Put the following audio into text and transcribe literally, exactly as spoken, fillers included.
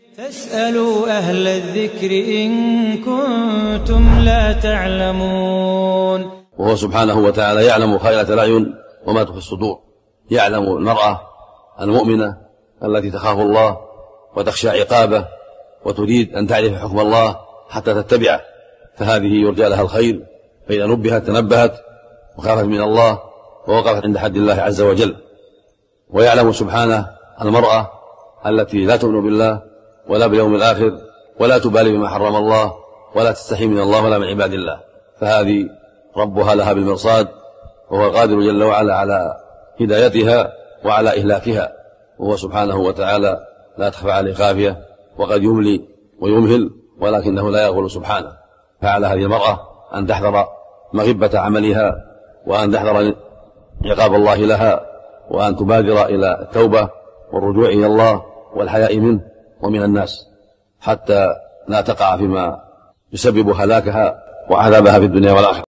فاسألوا أهل الذكر إن كنتم لا تعلمون. وهو سبحانه وتعالى يعلم خائنة الأعين وما تخفي الصدور، يعلم المرأة المؤمنة التي تخاف الله وتخشى عقابه وتريد أن تعرف حكم الله حتى تتبعه، فهذه يرجى لها الخير، فإذا نبهت تنبهت وخافت من الله ووقفت عند حد الله عز وجل. ويعلم سبحانه المرأة التي لا تؤمن بالله ولا باليوم الآخر ولا تبالي بما حرم الله ولا تستحي من الله ولا من عباد الله، فهذه ربها لها بالمرصاد، وهو القادر جل وعلا على هدايتها وعلى إهلاكها، وهو سبحانه وتعالى لا تخفى عليه خافية، وقد يملي ويمهل ولكنه لا يغفل سبحانه. فعلى هذه المرأة أن تحذر مغبة عملها، وأن تحذر عقاب الله لها، وأن تبادر إلى التوبة والرجوع إلى الله والحياء منه ومن الناس، حتى لا تقع فيما يسبب هلاكها وعذابها في الدنيا والآخرة.